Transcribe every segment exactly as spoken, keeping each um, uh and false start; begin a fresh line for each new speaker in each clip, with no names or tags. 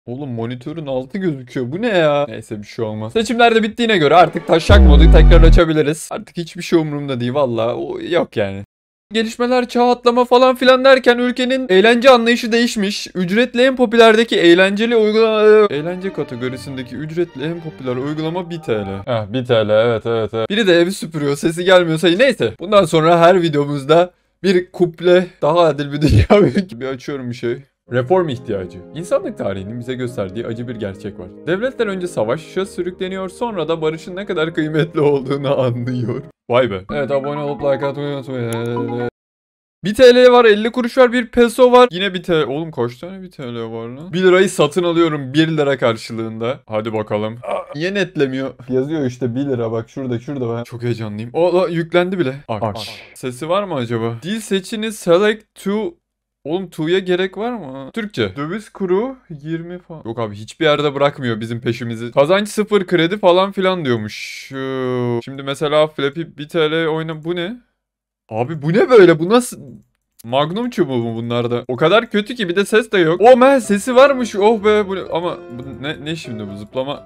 Oğlum monitörün altı gözüküyor. Bu ne ya? Neyse bir şey olmaz. Seçimler de bittiğine göre artık taşak modu tekrar açabiliriz. Artık hiçbir şey umurumda değil valla. O yok yani. Gelişmeler, çağ atlama falan filan derken ülkenin eğlence anlayışı değişmiş. Ücretli en popülerdeki eğlenceli uygulama... Eğlence kategorisindeki ücretli en popüler uygulama bir T L. Heh bir T L evet evet evet. Biri de evi süpürüyor, sesi gelmiyorsa neyse. Bundan sonra her videomuzda bir kuple, daha adil bir dünya bir açıyorum bir şey. Reform ihtiyacı. İnsanlık tarihinin bize gösterdiği acı bir gerçek var. Devletler önce savaşa sürükleniyor, sonra da barışın ne kadar kıymetli olduğunu anlıyor. Vay be. Evet, abone olup like atmayı unutmayın. bir T L var, elli kuruş var, bir peso var. Yine bir T L. Oğlum kaç tane bir T L var lan? bir lirayı satın alıyorum bir lira karşılığında. Hadi bakalım. Aa, niye netlemiyor? Yazıyor işte bir lira, bak şurada şurada ben. Çok heyecanlıyım. O yüklendi bile. Aç. Sesi var mı acaba? Dil seçiniz, select to. Oğlum to'ya gerek var mı? Türkçe. Döviz kuru yirmi falan. Yok abi, hiçbir yerde bırakmıyor bizim peşimizi. Kazanç sıfır, kredi falan filan diyormuş. Şimdi mesela Flappy bir T L oyna. Bu ne? Abi bu ne böyle? Bu nasıl? Magnum çubuğu mu bunlarda? O kadar kötü ki bir de ses de yok. Oh man, sesi varmış. Oh be. Bu ne? Ama bu ne, ne şimdi bu zıplama?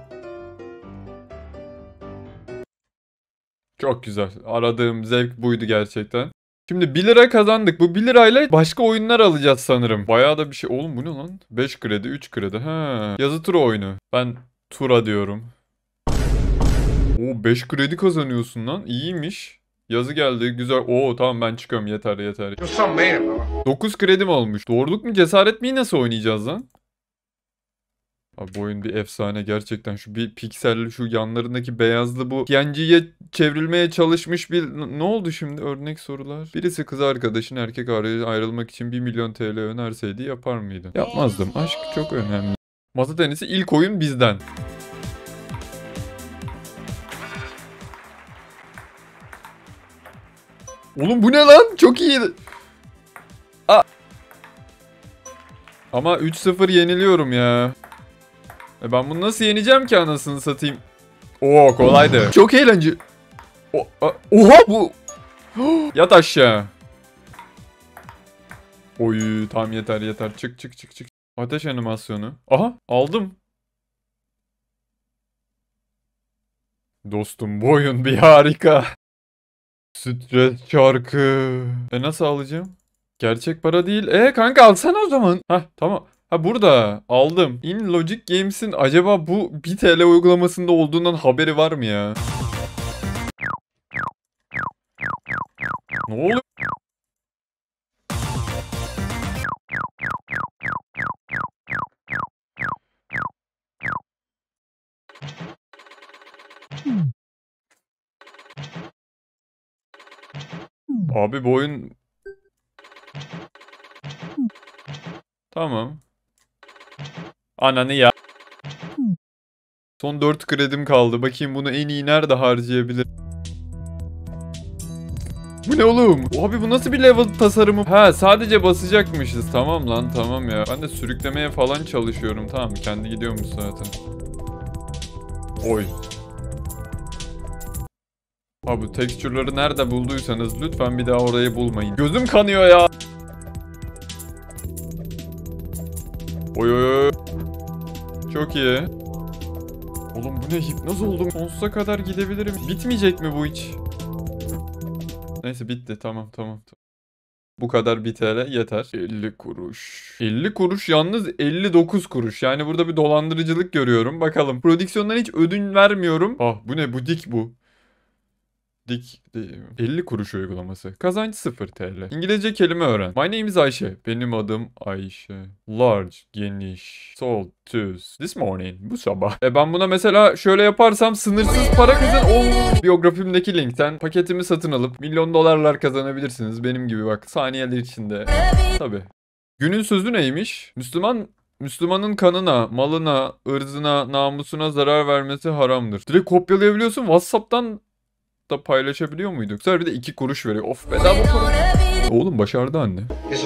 Çok güzel. Aradığım zevk buydu gerçekten. Şimdi bir lira kazandık. Bu bir lirayla başka oyunlar alacağız sanırım. Bayağı da bir şey. Oğlum bu ne lan? beş kredi, üç kredi. Ha. Yazı tura oyunu. Ben tura diyorum. Oo, beş kredi kazanıyorsun lan. İyiymiş. Yazı geldi. Güzel. Oo tamam, ben çıkıyorum. Yeter yeter. dokuz kredim olmuş. Doğruluk mu cesaret mi, nasıl oynayacağız lan? Abi bu oyun bir efsane gerçekten. Şu bir pikselli, şu yanlarındaki beyazlı bu P N G'ye çevrilmeye çalışmış bir... Ne oldu şimdi? Örnek sorular. Birisi kız arkadaşın erkek arkadaşıyla ayrılmak için bir milyon T L önerseydi yapar mıydın? Yapmazdım. Aşk çok önemli. Masa tenisi ilk oyun bizden. Oğlum bu ne lan? Çok iyi. Aa. Ama üç sıfır yeniliyorum ya. E ben bunu nasıl yeneceğim ki, anasını satayım? Oo kolaydı. Çok eğlenceli. O, a, oha bu. Yat aşağı. Oy tamam, yeter yeter. Çık çık çık çık. Ateş animasyonu. Aha aldım. Dostum bu oyun bir harika. Stres şarkı. E nasıl alacağım? Gerçek para değil. E kanka alsana o zaman. Hah tamam. Ha burada aldım. In Logic Games'in acaba bu bir T L uygulamasında olduğundan haberi var mı ya? Ne oluyor? Abi bu oyun... Tamam. Ananı ya. Son dört kredim kaldı. Bakayım bunu en iyi nerede harcayabilir? Bu ne oğlum? Abi bu nasıl bir level tasarımı? Ha sadece basacakmışız. Tamam lan tamam ya. Ben de sürüklemeye falan çalışıyorum. Tamam, kendi gidiyormuş zaten. Oy. Abi bu tekstürleri nerede bulduysanız lütfen bir daha orayı bulmayın. Gözüm kanıyor ya. Oy oy oy. Çok iyi. Oğlum bu ne, hipnoz oldum. Sonsuza kadar gidebilirim. Bitmeyecek mi bu hiç? Neyse bitti, tamam tamam. Bu kadar bir T L yeter. elli kuruş. elli kuruş yalnız elli dokuz kuruş. Yani burada bir dolandırıcılık görüyorum. Bakalım. Prodüksiyondan hiç ödün vermiyorum. Ah bu ne, bu dik bu. Dik elli kuruş uygulaması. Kazanç sıfır T L. İngilizce kelime öğren. My name is Ayşe. Benim adım Ayşe. Large, geniş. Sold, tooth. This morning. Bu sabah. E ben buna mesela şöyle yaparsam sınırsız para kazan. Oo. Biyografimdeki linkten paketimi satın alıp milyon dolarlar kazanabilirsiniz. Benim gibi bak. Saniyeler içinde. Tabii. Günün sözü neymiş? Müslüman Müslümanın kanına, malına, ırzına, namusuna zarar vermesi haramdır. Direkt kopyalayabiliyorsun. WhatsApp'tan da paylaşabiliyor muyduk? Sonra bir de iki kuruş veriyor. Of, bedava para. Oğlum başardı anne.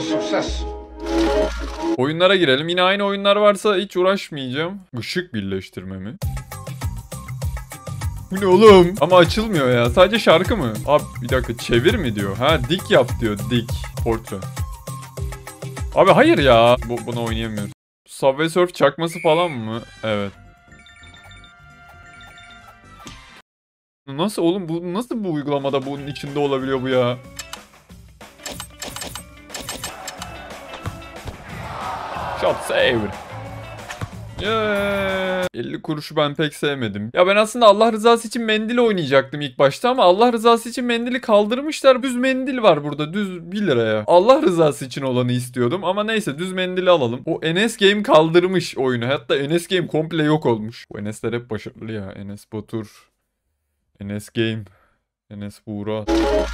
Oyunlara girelim. Yine aynı oyunlar varsa hiç uğraşmayacağım. Işık birleştirme mi? Bu ne oğlum? Ama açılmıyor ya. Sadece şarkı mı? Abi bir dakika, çevir mi diyor? Ha dik yap diyor. Dik. Portre. Abi hayır ya. Bu, bunu oynayamıyoruz. Subway Surf çakması falan mı? Evet. Nasıl oğlum bu nasıl bu uygulamada bunun içinde olabiliyor bu ya? Shot save. Yeah. elli kuruşu ben pek sevmedim. Ya ben aslında Allah rızası için mendil oynayacaktım ilk başta ama Allah rızası için mendili kaldırmışlar. Düz mendil var burada. Düz bir liraya. Allah rızası için olanı istiyordum ama neyse düz mendili alalım. O Enes Game kaldırmış oyunu. Hatta Enes Game komple yok olmuş. Bu Enes'ler hep başarılı ya. Enes Batur. Enes Game. Enes Buğra.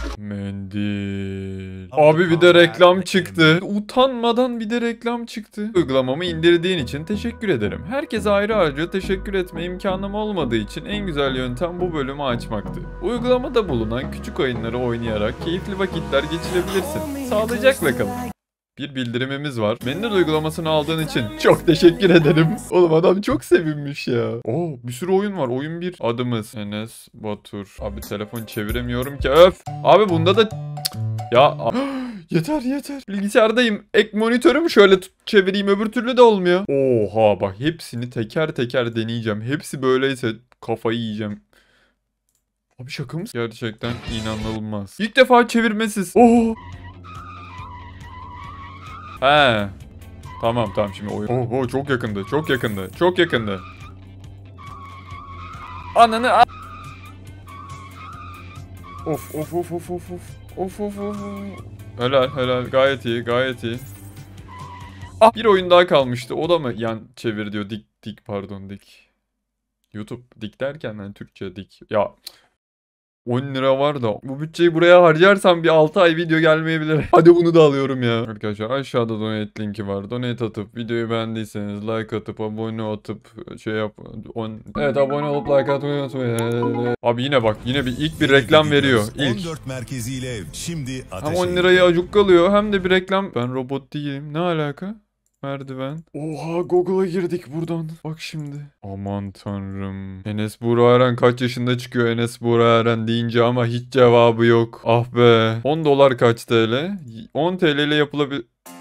Mendil. Abi bir de reklam çıktı. Utanmadan bir de reklam çıktı. Uygulamamı indirdiğin için teşekkür ederim. Herkese ayrı ayrı teşekkür etme imkanım olmadığı için en güzel yöntem bu bölümü açmaktı. Uygulamada bulunan küçük oyunları oynayarak keyifli vakitler geçirebilirsin. Sağlıcakla kalın. Bir bildirimimiz var. Mendil uygulamasını aldığın için çok teşekkür ederim. Oğlum adam çok sevinmiş ya. Oo bir sürü oyun var. Oyun bir. Adımız Enes Batur. Abi telefon çeviremiyorum ki. Öf. Abi bunda da... Ya... Yeter yeter. Bilgisayardayım. Ek monitörümü şöyle çevireyim öbür türlü de olmuyor. Oha bak hepsini teker teker deneyeceğim. Hepsi böyleyse kafayı yiyeceğim. Abi şaka mısın? Gerçekten inanılmaz. İlk defa çevirmesiz. Oh. He. Tamam tamam şimdi oyun. Oh, oh çok yakındı. Çok yakındı. Çok yakındı. Ananı a- Of of of of of of. Of of of. Helal helal gayet iyi gayet iyi. Ah bir oyun daha kalmıştı. O da mı yan çevir diyor. Dik dik pardon dik. YouTube dik derken ben Türkçe dik. Ya on lira var da bu bütçeyi buraya harcarsam bir altı ay video gelmeyebilir. Hadi bunu da alıyorum ya. Arkadaşlar aşağıda donate linki var. Donate atıp videoyu beğendiyseniz like atıp abone atıp şey yap. On... Evet abone olup like atmayı unutmayın. Abi yine bak yine bir ilk bir reklam veriyor. İlk.
on dört merkeziyle şimdi
Hem on lirayı acuk kalıyor hem de bir reklam. Ben robot değilim. Ne alaka? Merdiven. Oha Google'a girdik buradan. Bak şimdi. Aman tanrım. Enes Buğra Eren kaç yaşında çıkıyor Enes Buğra Eren deyince ama hiç cevabı yok. Ah be. on dolar kaç T L? on T L ile yapılabilir...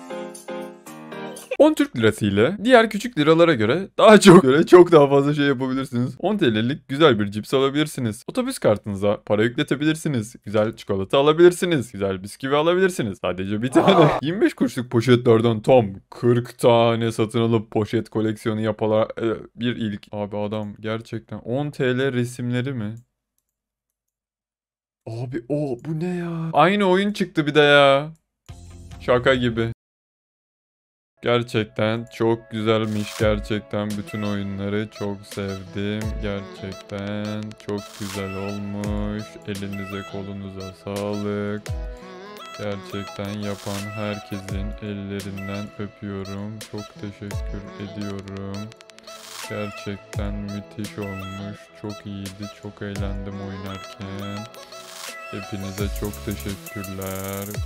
on Türk lirası ile diğer küçük liralara göre daha çok göre çok daha fazla şey yapabilirsiniz. on T L'lik güzel bir cips alabilirsiniz. Otobüs kartınıza para yükletebilirsiniz. Güzel çikolata alabilirsiniz. Güzel bisküvi alabilirsiniz. Sadece bir tane. yirmi beş kuruşluk poşetlerden tam kırk tane satın alıp poşet koleksiyonu yapala bir ilk. Abi adam gerçekten on T L resimleri mi? Abi o bu ne ya? Aynı oyun çıktı bir de ya. Şaka gibi. Gerçekten çok güzelmiş. Gerçekten bütün oyunları çok sevdim. Gerçekten çok güzel olmuş. Elinize kolunuza sağlık. Gerçekten yapan herkesin ellerinden öpüyorum. Çok teşekkür ediyorum. Gerçekten müthiş olmuş. Çok iyiydi. Çok eğlendim oynarken. Hepinize çok teşekkürler.